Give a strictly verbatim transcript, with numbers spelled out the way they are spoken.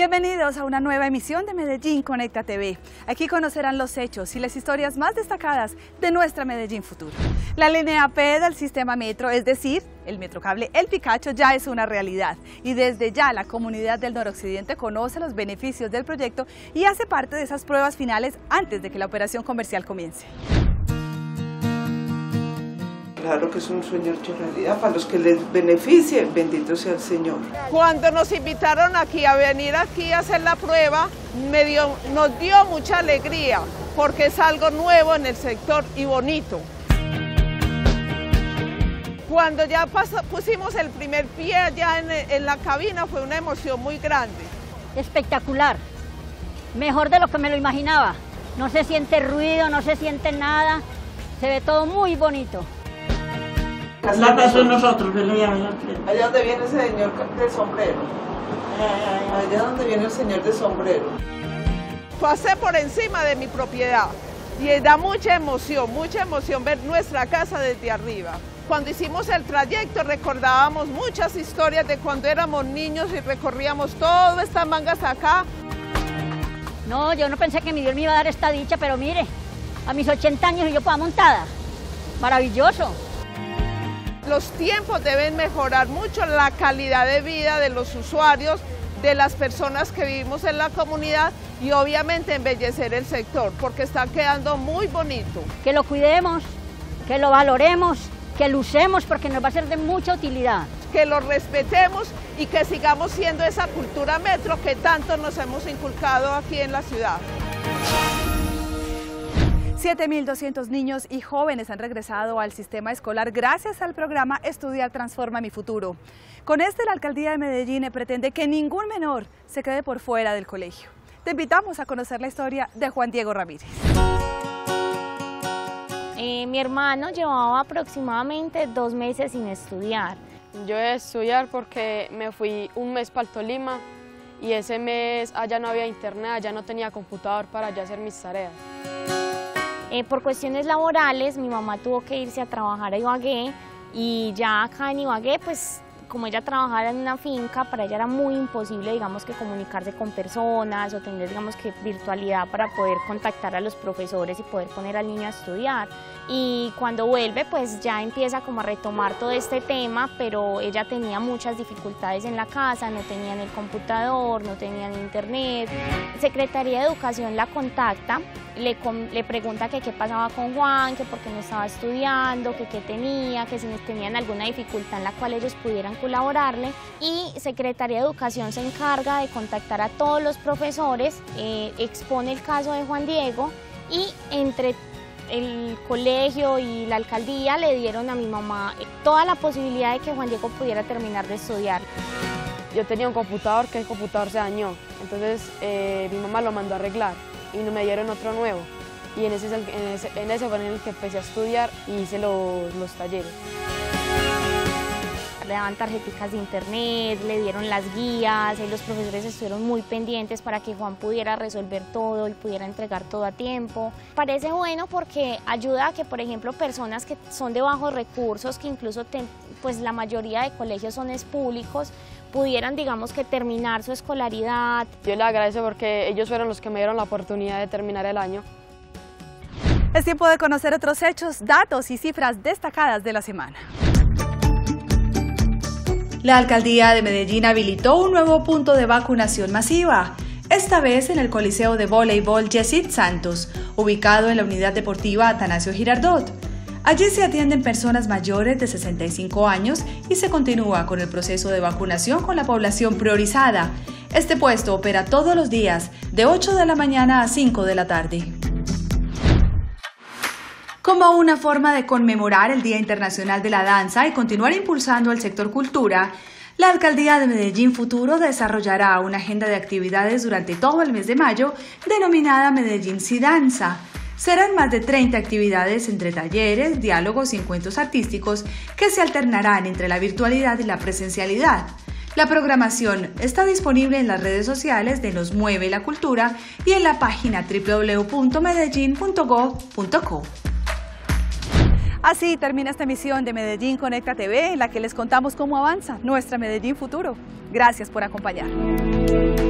Bienvenidos a una nueva emisión de Medellín Conecta T V. Aquí conocerán los hechos y las historias más destacadas de nuestra Medellín futuro. La línea P del sistema metro, es decir, el metrocable El Picacho, ya es una realidad. Y desde ya la comunidad del noroccidente conoce los beneficios del proyecto y hace parte de esas pruebas finales antes de que la operación comercial comience. Claro que es un sueño hecho realidad para los que les beneficie, bendito sea el Señor. Cuando nos invitaron aquí a venir aquí a hacer la prueba, me dio, nos dio mucha alegría, porque es algo nuevo en el sector y bonito. Cuando ya pasó, pusimos el primer pie allá en, en la cabina, fue una emoción muy grande. Espectacular, mejor de lo que me lo imaginaba. No se siente ruido, no se siente nada, se ve todo muy bonito. La casa de nosotros, allá donde viene ese señor del sombrero. Allá donde viene el señor del sombrero. Pasé por encima de mi propiedad y da mucha emoción, mucha emoción ver nuestra casa desde arriba. Cuando hicimos el trayecto recordábamos muchas historias de cuando éramos niños y recorríamos todas estas mangas acá. No, yo no pensé que mi Dios me iba a dar esta dicha, pero mire, a mis ochenta años y yo puedo montada. Maravilloso. Los tiempos deben mejorar mucho la calidad de vida de los usuarios, de las personas que vivimos en la comunidad y obviamente embellecer el sector, porque está quedando muy bonito. Que lo cuidemos, que lo valoremos, que lo usemos porque nos va a ser de mucha utilidad. Que lo respetemos y que sigamos siendo esa cultura metro que tanto nos hemos inculcado aquí en la ciudad. siete mil doscientos niños y jóvenes han regresado al sistema escolar gracias al programa Estudiar Transforma Mi Futuro. Con este, la Alcaldía de Medellín pretende que ningún menor se quede por fuera del colegio. Te invitamos a conocer la historia de Juan Diego Ramírez. Eh, mi hermano llevaba aproximadamente dos meses sin estudiar. Yo iba a estudiar porque me fui un mes para el Tolima y ese mes allá no había internet, allá no tenía computador para yo hacer mis tareas. Eh, por cuestiones laborales, mi mamá tuvo que irse a trabajar a Ibagué y ya acá en Ibagué, pues como ella trabajaba en una finca, para ella era muy imposible, digamos, que comunicarse con personas o tener, digamos, que virtualidad para poder contactar a los profesores y poder poner al niño a estudiar. Y cuando vuelve, pues ya empieza como a retomar todo este tema, pero ella tenía muchas dificultades en la casa, no tenían el computador, no tenían internet. Secretaría de Educación la contacta, le, le pregunta que qué pasaba con Juan, que por qué no estaba estudiando, que qué tenía, que si tenían alguna dificultad en la cual ellos pudieran colaborarle, y Secretaría de Educación se encarga de contactar a todos los profesores, eh, expone el caso de Juan Diego y entre el colegio y la alcaldía le dieron a mi mamá toda la posibilidad de que Juan Diego pudiera terminar de estudiar. Yo tenía un computador que el computador se dañó, entonces eh, mi mamá lo mandó a arreglar y me dieron otro nuevo y en ese, en ese, en ese fue en el que empecé a estudiar y hice los, los talleres. Le daban tarjeticas de internet, le dieron las guías, y los profesores estuvieron muy pendientes para que Juan pudiera resolver todo y pudiera entregar todo a tiempo. Parece bueno porque ayuda a que, por ejemplo, personas que son de bajos recursos, que incluso te, pues la mayoría de colegios son es públicos, pudieran, digamos, que terminar su escolaridad. Yo le agradezco porque ellos fueron los que me dieron la oportunidad de terminar el año. Es tiempo de conocer otros hechos, datos y cifras destacadas de la semana. La Alcaldía de Medellín habilitó un nuevo punto de vacunación masiva, esta vez en el Coliseo de Voleibol Yesid Santos, ubicado en la Unidad Deportiva Atanasio Girardot. Allí se atienden personas mayores de sesenta y cinco años y se continúa con el proceso de vacunación con la población priorizada. Este puesto opera todos los días, de ocho de la mañana a cinco de la tarde. Como una forma de conmemorar el Día Internacional de la Danza y continuar impulsando el sector cultura, la Alcaldía de Medellín Futuro desarrollará una agenda de actividades durante todo el mes de mayo denominada Medellín Sí Danza. Serán más de treinta actividades entre talleres, diálogos y encuentros artísticos que se alternarán entre la virtualidad y la presencialidad. La programación está disponible en las redes sociales de Nos Mueve la Cultura y en la página doble u doble u doble u punto medellín punto gov punto co. Así termina esta emisión de Medellín Conecta T V, en la que les contamos cómo avanza nuestra Medellín Futuro. Gracias por acompañarnos.